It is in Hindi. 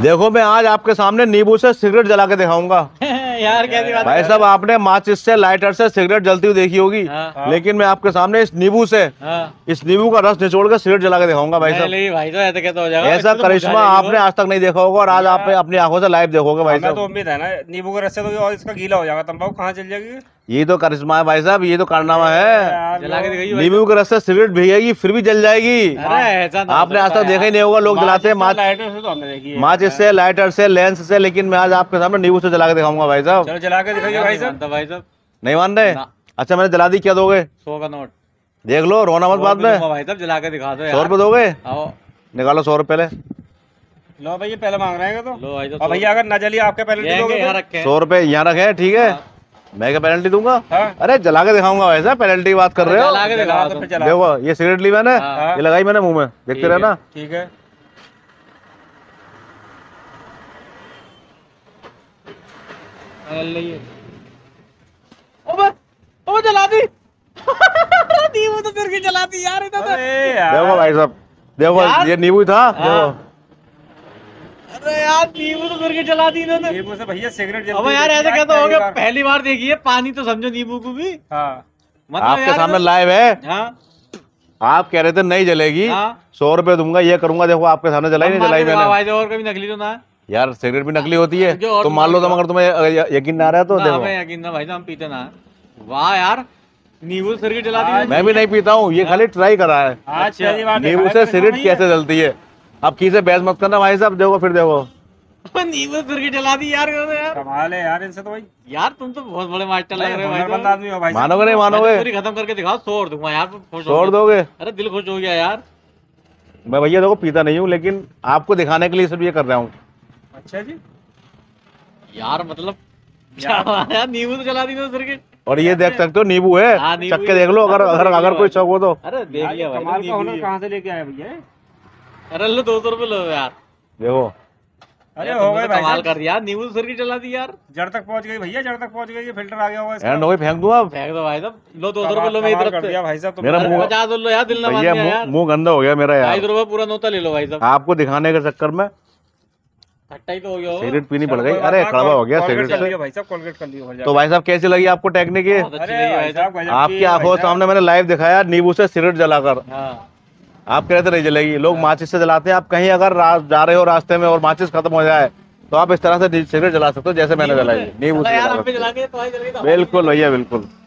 देखो मैं आज आपके सामने नींबू से सिगरेट जला के दिखाऊंगा। यार कैसी बात भाई साहब, आपने माचिस से, लाइटर से सिगरेट जलती हुई देखी होगी, लेकिन मैं आपके सामने इस नींबू से, इस नींबू का रस निचोड़ के सिगरेट जला के दिखाऊंगा भाई साहब। भाई तो ऐसे कैसे हो जाएगा? ऐसा करिश्मा आपने आज तक नहीं देखा होगा और आज आप अपनी आंखों से लाइव देखोगे भाई साहब। तो उम्मीद है ना नींबू के रस से तो और इसका गीला हो जाएगा, तंबाकू कहाँ चल जाएगी? ये तो करिश्मा है भाई साहब, ये तो कारनामा है। जला के दिखाइए। नींबू के रस से सिगरेट भीगेगी फिर भी जल जाएगी। आपने आज तक देखा ही नहीं होगा, लोग जलाते हैं माचिस से, लाइटर से, लेंस से, लेकिन मैं आज आपके सामने नींबू से जला के दिखाऊंगा भाई साहब। चलो जला के दिखाइए भाई साहब। भाई साहब नहीं मान रहे? अच्छा मैंने जला दी, क्या दोगे? 100 का नोट देख लो, रोना मत बाद में। भाई साहब जला के दिखा दो। 100 रुपए दोगे? आओ निकालो 100 रुपए। लो भैया पहले मांग रहे हैं तो लो भाई और भैया अगर न जली आपके पेनल्टी दोगे तो? 100 रुपए यहाँ रखे, ठीक है। मैं क्या पेनल्टी दूंगा? अरे जला के दिखाऊंगा वैसा, पेनल्टी की बात कर रहे हो? जला के दिखा दो। देखो ये सिगरेट ली मैंने, ये लगाई मैंने मुंह में, देखते रहना। ठीक है ओ जला दी। नींबू तो फिर की जला दी यार। देखो भाई साहब, देखो ये नींबू था। देखो अरे यार नींबू तो फिर के जला दी इन्होंने। नींबू से भैया सिगरेट जलती अब है। यार ऐसे कैसे हो गया? पहली बार देखी है, पानी तो समझो नींबू को भी। हाँ आपके सामने लाइव है। हाँ आप कह रहे थे नहीं जलेगी, 100 रुपए दूंगा, ये करूंगा। देखो आपके सामने जलाई नहीं जलाई मैंने। और कभी नकली तो ना यार सिगरेट भी नकली होती है तो मान लो, तुम अगर तुम्हें यकीन ना आ रहा है तो देखो। हमें यकीन ना भाई, हम पीते ना। वाह यार, नींबू से सिगरेट जला दी। मैं भी नहीं पीता हूँ, ये खाली ट्राई करा है। नींबू से सिगरेट कैसे जलती है। अब किसे बहस मत करना भाई साहब। देखो फिर देखो नींबू से सिगरेट जला दी यार। कमाल है यार इनसे तो भाई। यार तुम तो बहुत बड़े मास्टर लग रहे हो भाई। हुनरमंद आदमी हो भाई। मानोगे नहीं मानोगे? पूरी खत्म करके दिखाओ, 100 दूंगा यार। छोड़ दोगे? अरे दिल खुश हो गया यार। मैं भैया देखो पीता नहीं हूँ, लेकिन आपको दिखाने के लिए सब ये कर रहा हूँ। अच्छा जी यार मतलब यार नींबू तो जला दी ना सिगरेट। और ये देख सकते हो नींबू है, चख के देख लो अगर अगर अगर कोई शौक हो तो। अरे देख लिया भाई, कमाल का हुनर कहाँ से लेके आए भैया? अरे लो 200 रुपए लो यार। देखो अरे हो गए भाई, कमाल कर दिया। नींबू से सिगरेट जला दी यार। जड़ तक पहुंच गई भैया, जड़ तक पहुंच गई। ये फिल्टर आ गया होगा एंड हो फेंक दूं अब? फेंक दो भाई साहब। लो 200 रुपए लो मेरी तरफ से। भाई साहब मेरा मुंह 50 लो यार, दिल ना मान भैया यार। मुंह गंदा हो गया मेरा यार। 250 रुपए पूरा नोता ले लो भाई साहब। आपको दिखाने के चक्कर में खट्टा ही तो हो गया। सिगरेट पीनी पड़ गई। अरे कड़वा हो गया सिगरेट से। भाई साहब कोलगेट कर लियो। तो भाई साहब कैसी लगी आपको टेक्निक ये? आपकी आंखों सामने मैंने लाइव दिखाया नींबू से सिगरेट जलाकर। आप कह रहे थे नहीं जलेगी, लोग माचिस से जलाते हैं। आप कहीं अगर जा रहे हो रास्ते में और माचिस खत्म हो जाए तो आप इस तरह से सिगरेट जला सकते हो जैसे मैंने जलाई नींबू से। बिल्कुल भैया बिल्कुल।